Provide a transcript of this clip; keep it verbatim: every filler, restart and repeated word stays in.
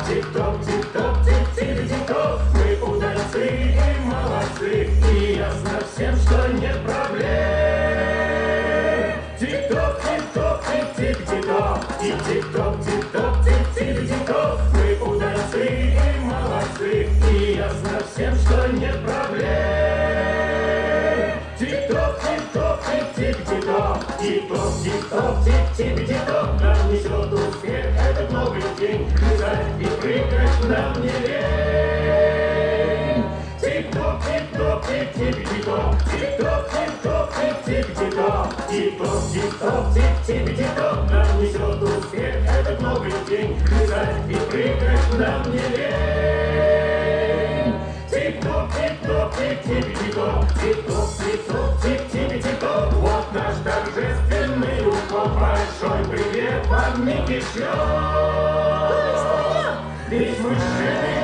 Тик-ток, тик-ток, тик-тик-тик-ток, мы удальцы и молодцы, и ясно всем, что нет проблем. Тик-ток, тик-ток, тик-тик-тик-ток, тик-тик-ток, тик-ток, тик-тик-тик-ток, мы удальцы и молодцы, и ясно всем, что нет проблем. Тик-ток, тик-ток, тик-тик-тик-ток, тик-ток, тик-ток, тик-тик-тик-ток, нам несет успех этот новый день, летать и прыгать нам не лень. Тик-ток, тик-ток, тик-тик-тик-ток, тик-ток, тик-ток, тик-тик-тик-ток, тик-ток, тик-ток, тик-тик-тик-ток, нам несет успех этот новый день, летать и прыгать нам не лень. Тик-ток, тик-ток, тик-тик-тик-ток, тик-ток, тик-ток, тик-тик-тик-ток, вот наш торжественный уход, большой привет вам, Микки Шоу! Ведь мы живы